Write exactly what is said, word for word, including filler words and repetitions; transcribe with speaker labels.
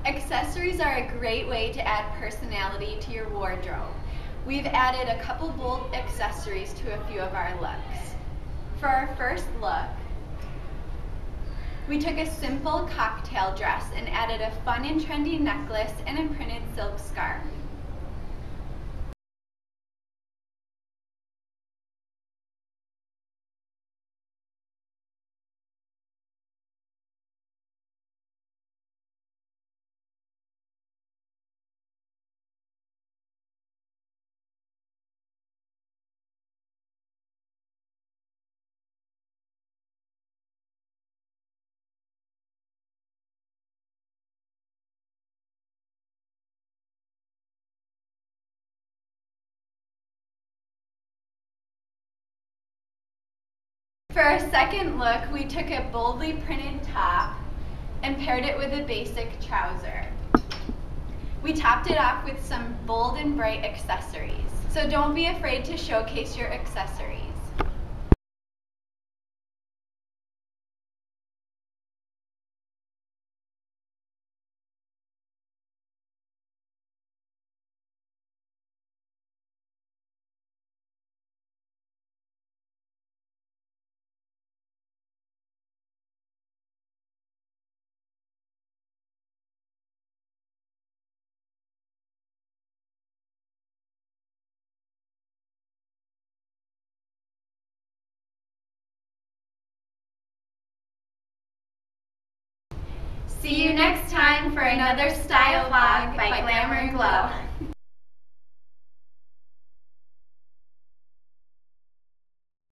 Speaker 1: Accessories are a great way to add personality to your wardrobe. We've added a couple bold accessories to a few of our looks. For our first look, we took a simple cocktail dress and added a fun and trendy necklace and a printed silk scarf. For our second look, we took a boldly printed top and paired it with a basic trouser. We topped it off with some bold and bright accessories. So don't be afraid to showcase your accessories. See you next time for another style vlog by Glamour and Glow.